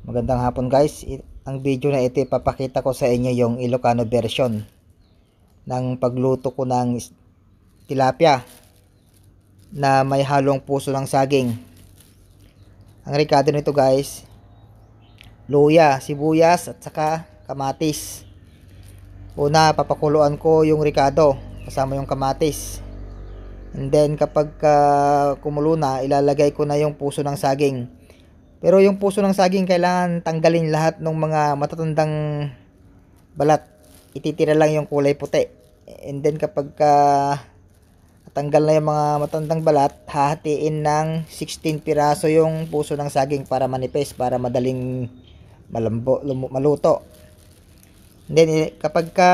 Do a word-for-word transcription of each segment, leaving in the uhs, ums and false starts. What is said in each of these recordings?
Magandang hapon guys. I- Ang video na ito ipapakita ko sa inyo yung Ilocano version ng pagluto ko ng is- tilapia na may halong puso ng saging. Ang rekado nito guys, luya, sibuyas at saka kamatis. Una, papakuluan ko yung rekado kasama yung kamatis. And then kapag uh, kumulo na, ilalagay ko na yung puso ng saging. Pero yung puso ng saging kailangan tanggalin lahat ng mga matatandang balat. Ititira lang yung kulay puti. And then kapag uh, tanggal na yung mga matandang balat, hahatiin ng sixteen piraso yung puso ng saging para manipis, para madaling malambo, lum- maluto. And then kapag ka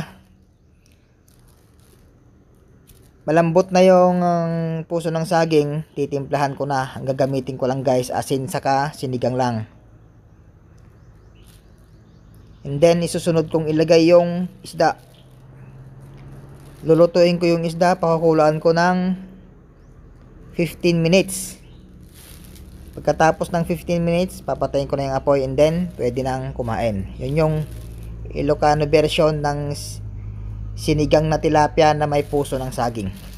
malambot na yung um, puso ng saging, titimplahan ko na. Ang gagamitin ko lang guys, asin saka sinigang lang. And then isusunod kong ilagay yung isda. Lulutuin ko yung isda, pakukulaan ko ng fifteen minutes. Pagkatapos ng fifteen minutes, papatayin ko na yung apoy and then pwede nang kumain. Yun yung Ilocano version ng sinigang na tilapia na may puso ng saging.